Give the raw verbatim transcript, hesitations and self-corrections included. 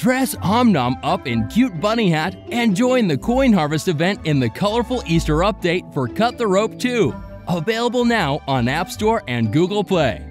Dress Omnom up in cute bunny hat and join the Coin Harvest event in the colorful Easter update for Cut the Rope two. Available now on App Store and Google Play.